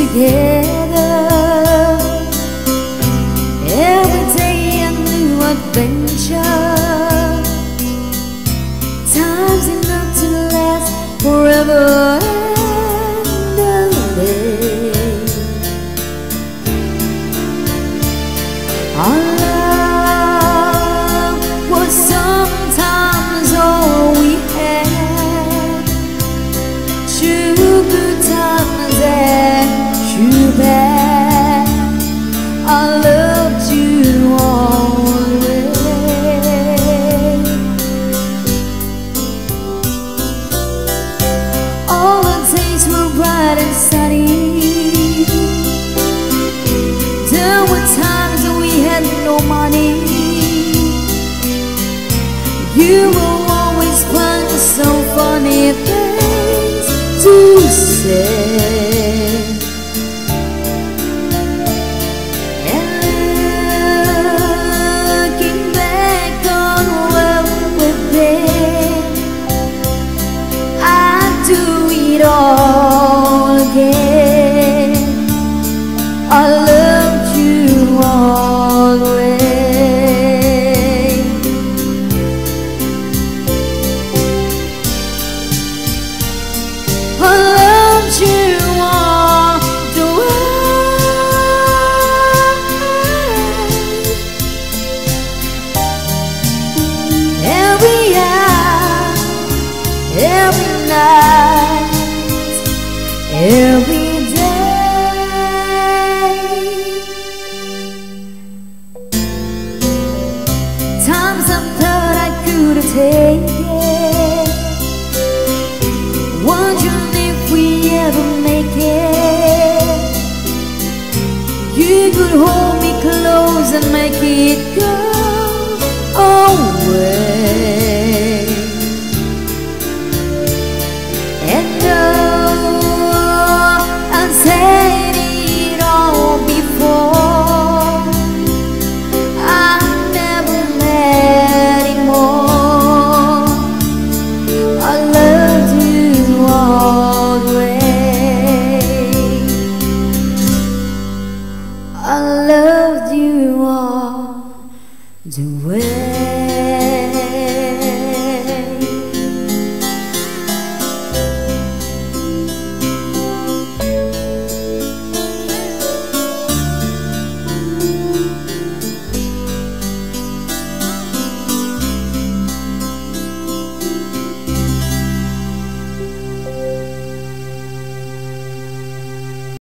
together. Every day a new adventure. Time's enough to last forever and a day. Our love was sometimes all we had. True good times and true bad. I loved you always. All the days were bright and sunny. There were times that we had no money. You will always find some funny things to say. And looking back on where we've been, I'd do it all again. I loved you always. I loved you all the way. Every hour, every night, every day. Times I thought I couldn't take it, wondering if we ever make it. You could hold me close and make it good.